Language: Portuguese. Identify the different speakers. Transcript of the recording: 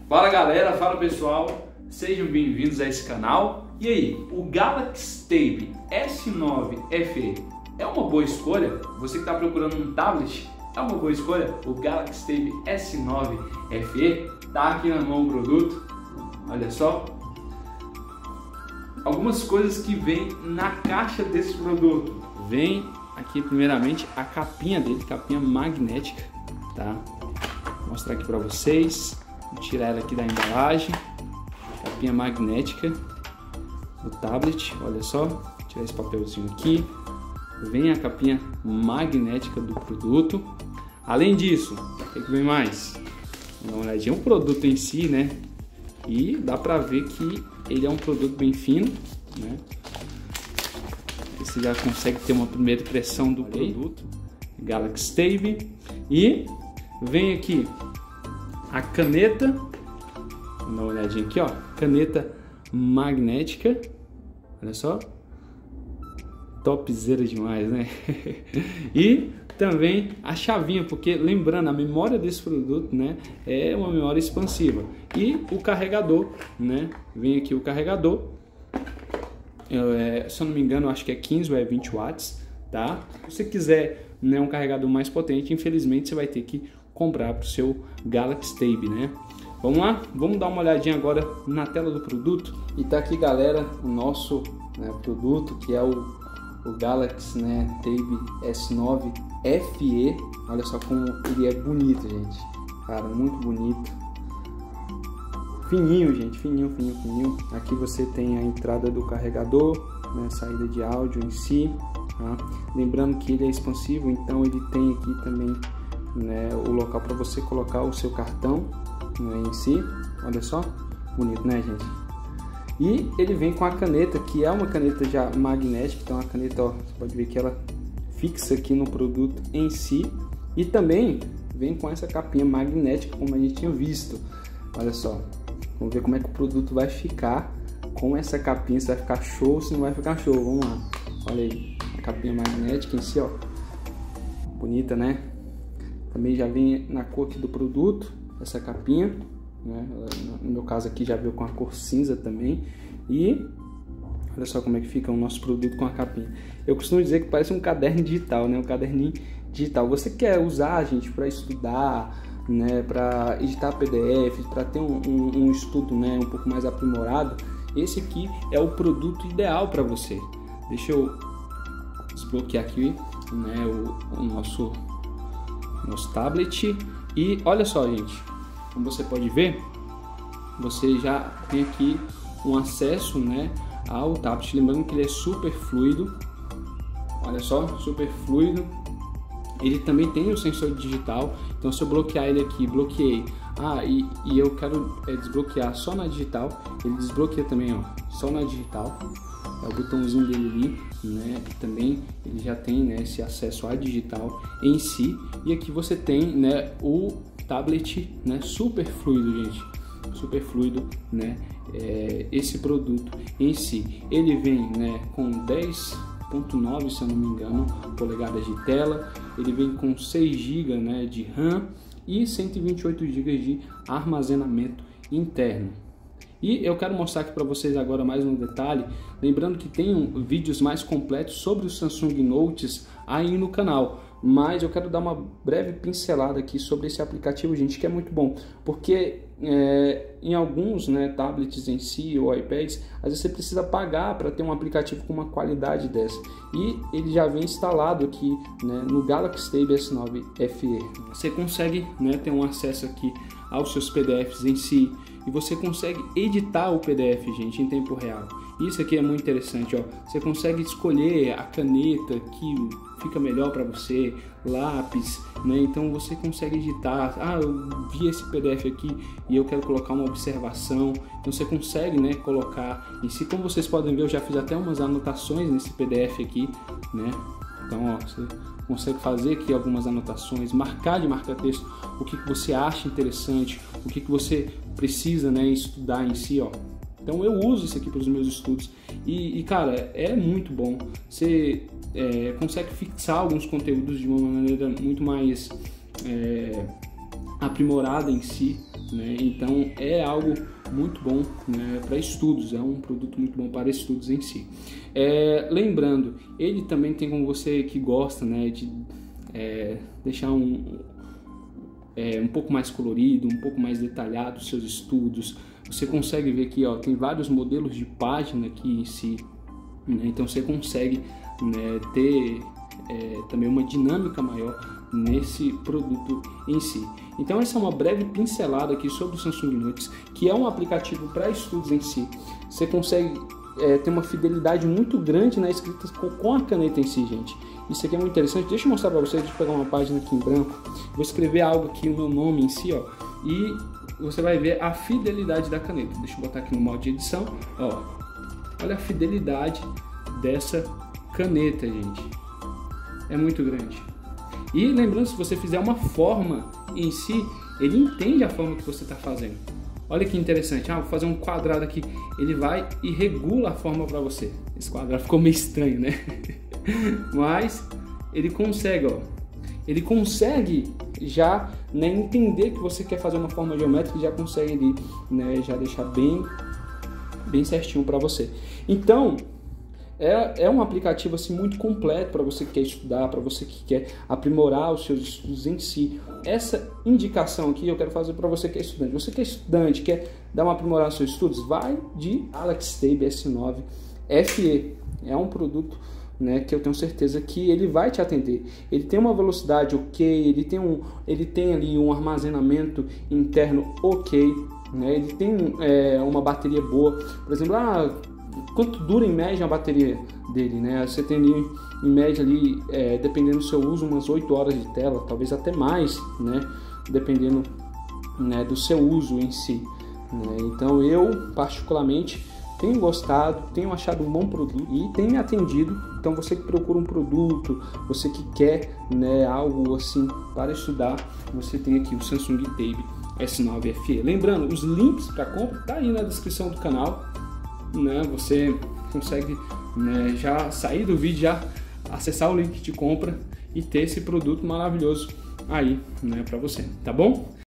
Speaker 1: Fala galera, fala pessoal, sejam bem-vindos a esse canal. E aí, o Galaxy Tab S9 FE é uma boa escolha? Você que está procurando um tablet, é uma boa escolha? O Galaxy Tab S9 FE está aqui na mão o produto, olha só. Algumas coisas que vem na caixa desse produto. Vem aqui primeiramente a capinha dele, capinha magnética, tá? Vou mostrar aqui para vocês. Vou tirar ela aqui da embalagem. Capinha magnética do tablet, olha só. Vou tirar esse papelzinho aqui. Vem a capinha magnética do produto. Além disso, o que vem mais? Dá uma olhadinha, o produto em si, né? E dá pra ver que ele é um produto bem fino, né? Você já consegue ter uma primeira impressão do produto. Galaxy Tab. E vem aqui a caneta. Vou dar uma olhadinha aqui, ó. Caneta magnética. Olha só. Topzera demais, né? E também a chavinha, porque lembrando, a memória desse produto, né, é uma memória expansiva. E o carregador, né? Vem aqui o carregador. Se eu não me engano, acho que é 15 ou é 20 watts, tá? Se você quiser, né, um carregador mais potente, infelizmente você vai ter que comprar para o seu Galaxy Tab, né? Vamos lá? Vamos dar uma olhadinha agora na tela do produto. E tá aqui, galera, o nosso, né, produto, que é o Galaxy, né, Tab S9 FE. Olha só como ele é bonito, gente. Cara, muito bonito. Fininho, gente, fininho. Aqui você tem a entrada do carregador, né, saída de áudio em si, tá? Lembrando que ele é expansivo, então ele tem aqui também, né, o local para você colocar o seu cartão, né, em si. Olha só, bonito, né, gente? E ele vem com a caneta, que é uma caneta já magnética, então a caneta, ó, você pode ver que ela fixa aqui no produto em si. E também vem com essa capinha magnética, como a gente tinha visto. Olha só, vamos ver como é que o produto vai ficar com essa capinha, se vai ficar show ou se não vai ficar show. Vamos lá, olha aí, a capinha magnética em si, ó, bonita, né? Também já vem na cor aqui do produto, essa capinha, né? No meu caso aqui já veio com a cor cinza também. E olha só como é que fica o nosso produto com a capinha. Eu costumo dizer que parece um caderno digital, né? Um caderninho digital. Você quer usar, gente, para estudar, né? Para editar PDF, para ter um estudo, né, um pouco mais aprimorado, esse aqui é o produto ideal para você. Deixa eu desbloquear aqui, né, o nosso tablet. E olha só, gente, como você pode ver, você já tem aqui um acesso, né, ao tablet. Lembrando que ele é super fluido. Olha só, super fluido. Ele também tem o sensor digital, então se eu bloquear ele aqui, bloqueei, e eu quero desbloquear só na digital, ele desbloqueia também, ó, só na digital. É o botãozinho dele ali, né? Também ele já tem, né, esse acesso à digital em si. E aqui você tem, né, o tablet, né, super fluido, gente, super fluido, né? Esse produto em si, ele vem, né, com 10.9, se eu não me engano, polegadas de tela. Ele vem com 6 GB, né, de RAM e 128 GB de armazenamento interno. E eu quero mostrar aqui para vocês agora mais um detalhe, lembrando que tem vídeos mais completos sobre os Samsung Notes aí no canal, mas eu quero dar uma breve pincelada aqui sobre esse aplicativo, gente, que é muito bom, porque em alguns, né, tablets em si ou iPads, às vezes você precisa pagar para ter um aplicativo com uma qualidade dessa, e ele já vem instalado aqui, né, no Galaxy Tab S9 FE. Você consegue, né, ter um acesso aqui aos seus PDFs em si, e você consegue editar o PDF, gente, em tempo real. Isso aqui é muito interessante, ó. Você consegue escolher a caneta que fica melhor para você, lápis, né? Então você consegue editar. Eu vi esse PDF aqui e eu quero colocar uma observação. Então você consegue, né, colocar em si. Como vocês podem ver, eu já fiz até umas anotações nesse PDF aqui, né? Então, ó, você consegue fazer aqui algumas anotações, marcar de marca-texto o que você acha interessante, o que você precisa, né, estudar em si, ó. Então eu uso isso aqui para os meus estudos e cara, é muito bom. Você consegue fixar alguns conteúdos de uma maneira muito mais aprimorada em si, né? Então é algo muito bom, né, para estudos, é um produto muito bom para estudos em si. Lembrando, ele também tem, como você que gosta, né, de deixar um pouco mais colorido, um pouco mais detalhado os seus estudos. Você consegue ver aqui, ó, tem vários modelos de página aqui em si, né? Então você consegue, né, ter também uma dinâmica maior nesse produto em si. Então essa é uma breve pincelada aqui sobre o Samsung Notes, que é um aplicativo para estudos em si. Você consegue ter uma fidelidade muito grande na escrita com a caneta em si, gente. Isso aqui é muito interessante. Deixa eu mostrar para vocês. Deixa eu pegar uma página aqui em branco. Vou escrever algo aqui, o meu nome em si, ó, e você vai ver a fidelidade da caneta. Deixa eu botar aqui no modo de edição, ó. Olha a fidelidade dessa caneta, gente. É muito grande. E lembrando, se você fizer uma forma em si, ele entende a forma que você está fazendo. Olha que interessante. Vou fazer um quadrado aqui. Ele vai e regula a forma para você. Esse quadrado ficou meio estranho, né? Mas ele consegue, ó. Ele consegue já, né, entender que você quer fazer uma forma geométrica e já consegue ali, né, já deixar bem certinho para você. Então é um aplicativo assim muito completo para você que quer estudar, para você que quer aprimorar os seus estudos em si. Essa indicação aqui eu quero fazer para você que é estudante. Você que é estudante, quer dar uma aprimorada nos seus estudos, vai de Alex Tab S9 FE. É um produto, né, que eu tenho certeza que ele vai te atender. Ele tem uma velocidade ok, ele tem ali um armazenamento interno ok, né, ele tem uma bateria boa. Por exemplo, quanto dura em média a bateria dele, né? Você tem ali em média ali, dependendo do seu uso, umas 8 horas de tela, talvez até mais, né, dependendo, né, do seu uso em si, né? Então eu particularmente tenho gostado, tenho achado um bom produto e tem me atendido. Então você que procura um produto, você que quer, né, algo assim para estudar, você tem aqui o Samsung Tab S9 FE. Lembrando, os links para compra tá aí na descrição do canal, né? Você consegue, né, já sair do vídeo, já acessar o link de compra e ter esse produto maravilhoso aí, né, para você, tá bom?